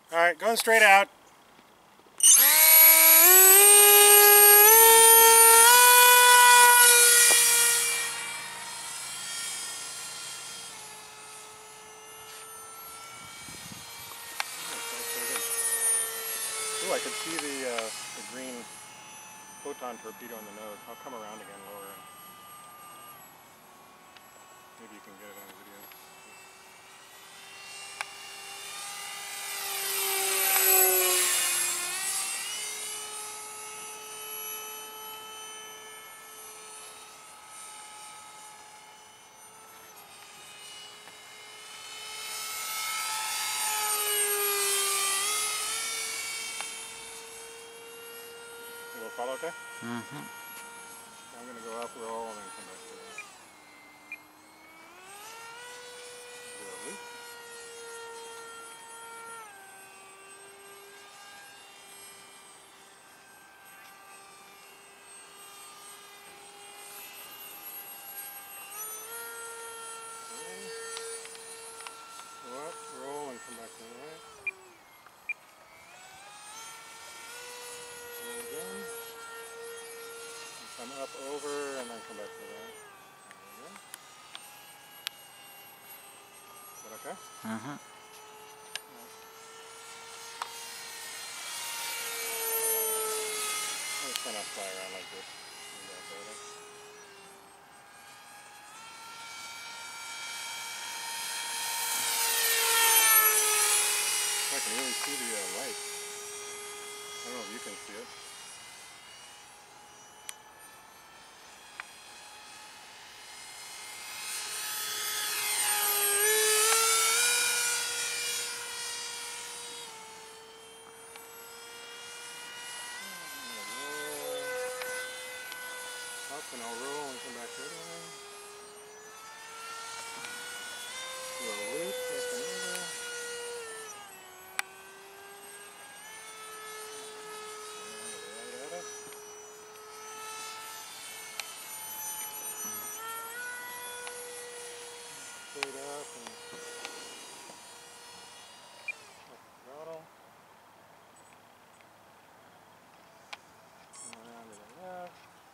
Alright, going straight out. Ooh, I could see the green photon torpedo in the nose. I'll come around again lower. Maybe you can get it on video. Will it follow okay? Mm-hmm. I'm going to go up, roll, and then come back to that. Do a loop. Go up, roll, and come back to the right. Roll again. And come up, over, and then come back to the right. There we go. Is that okay? Mm-hmm. I'm just going to fly around like this. I can really see the light. I don't know if you can see it. Up and I'll roll and come back to it. Do a loop, up and over. Right at it. Straight up and up the throttle. And around to the left.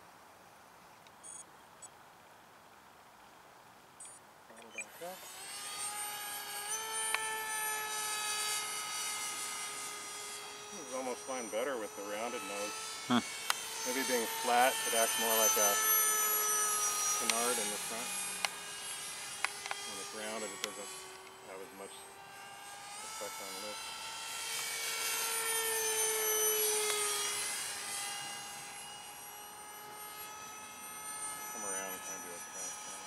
Throttle back up. This is almost flying better with the rounded nose. Huh. Maybe being flat, it acts more like a canard in the front. When it's rounded, it doesn't have as much effect on lift. Come around and kind of do a pass down.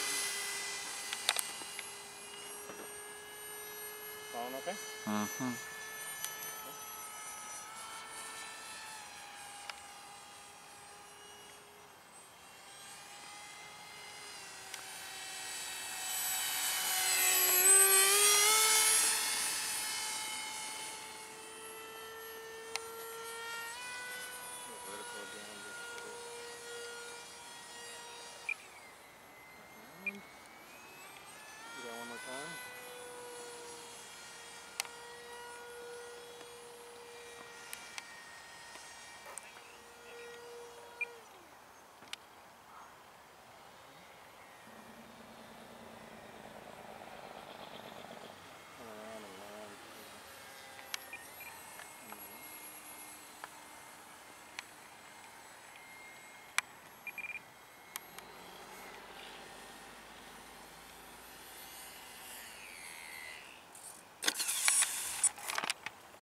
Falling okay? Mm-hmm.